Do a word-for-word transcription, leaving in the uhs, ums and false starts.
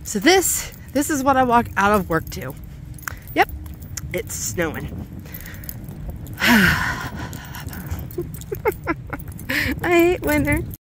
So this, this is what I walk out of work to. Yep, it's snowing. I hate winter.